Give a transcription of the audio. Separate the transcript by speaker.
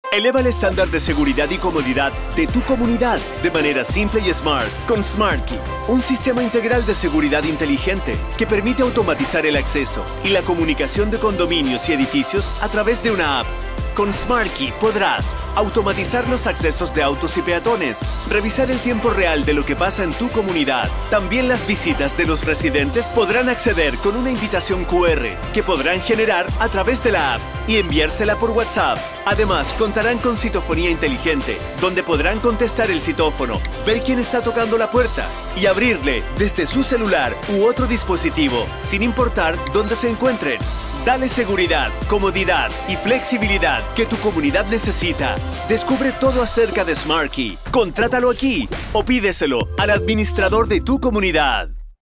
Speaker 1: Eleva el estándar de seguridad y comodidad de tu comunidad de manera simple y smart con SmartKey, un sistema integral de seguridad inteligente que permite automatizar el acceso y la comunicación de condominios y edificios a través de una app. Con SmartKey podrás automatizar los accesos de autos y peatones, revisar el tiempo real de lo que pasa en tu comunidad. También las visitas de los residentes podrán acceder con una invitación QR que podrán generar a través de la app y enviársela por WhatsApp. Además, contarán con citofonía inteligente, donde podrán contestar el citófono, ver quién está tocando la puerta y abrirle desde su celular u otro dispositivo, sin importar dónde se encuentren. Dale seguridad, comodidad y flexibilidad que tu comunidad necesita. Descubre todo acerca de SmartKey. Contrátalo aquí o pídeselo al administrador de tu comunidad.